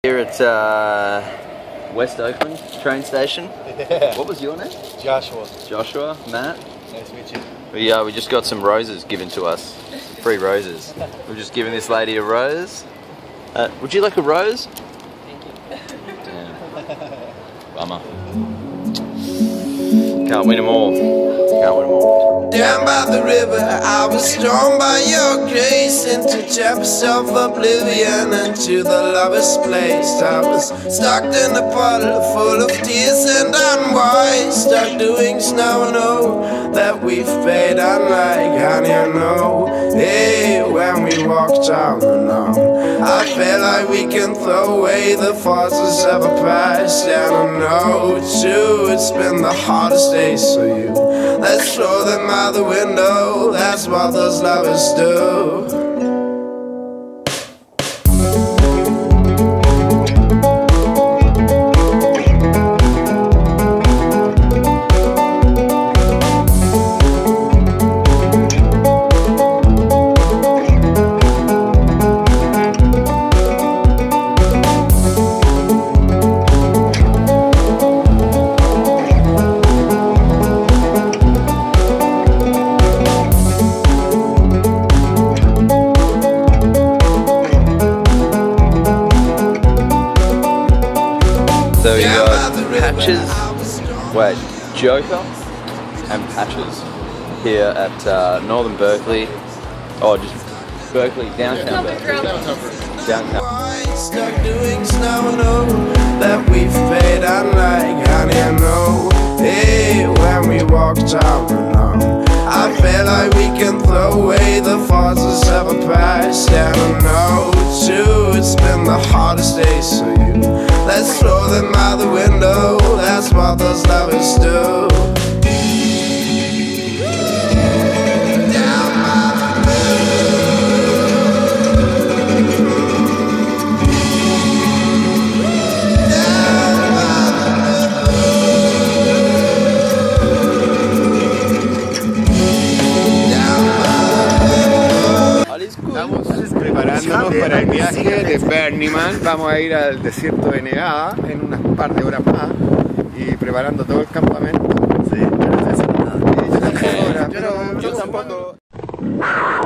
Here at West Oakland train station. Yeah. What was your name? Joshua. Joshua, Matt. Nice to meet you. We just got some roses given to us. Free roses. We've just given this lady a rose. Would you like a rose? Thank you. Damn. Bummer. Can't win them all. Can't win them all. Down by the river, I was drawn by your grace into chapters of oblivion, into the lover's place. I was stuck in a puddle full of tears and unwise, stuck doing snow and oh, that we've paid unlike honey and oh. Hey, when we walked down alone, I felt like we can throw away the forces of a past. And I know too, it's been the hardest days for you. Let's throw them out the window, that's what those lovers do. So we got Patches, wait, Joker and Patches here at Northern Berkeley. Oh, just Berkeley, downtown Berkeley. Downtown. Stuck doing snow and oh, that we've paid unlike honey and oh. Hey, when we walked out alone, I felt like we can throw away the forces of a past. And I know too, it's been the hardest days for you. Let's throw them out the window, that's what those lovers do. Estamos preparándonos para el viaje de Burning Man. Vamos a ir al desierto de Nevada en unas par de horas más y preparando todo el campamento. Sí, yo no sé nada. Yo tampoco.